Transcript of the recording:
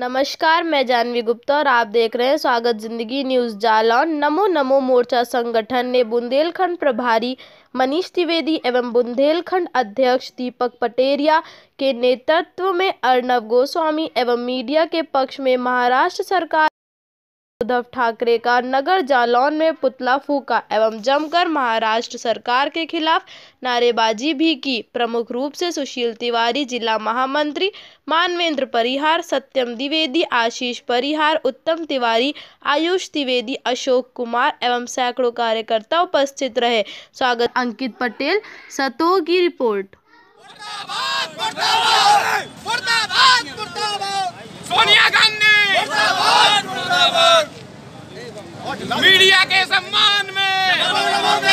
नमस्कार, मैं जानवी गुप्ता और आप देख रहे हैं स्वागत जिंदगी न्यूज जालौन। नमो मोर्चा संगठन ने बुंदेलखंड प्रभारी मनीष द्विवेदी एवं बुंदेलखंड अध्यक्ष दीपक पटेरिया के नेतृत्व में अर्नब गोस्वामी एवं मीडिया के पक्ष में महाराष्ट्र सरकार उद्धव ठाकरे का नगर जालौन में पुतला फूका एवं जमकर महाराष्ट्र सरकार के खिलाफ नारेबाजी भी की। प्रमुख रूप से सुशील तिवारी, जिला महामंत्री मानवेंद्र परिहार, सत्यम द्विवेदी, आशीष परिहार, उत्तम तिवारी, आयुष द्विवेदी, अशोक कुमार एवं सैकड़ों कार्यकर्ता उपस्थित रहे। स्वागत अंकित पटेल, सतो की रिपोर्ट। सोनिया गांधी मीडिया के सम्मान में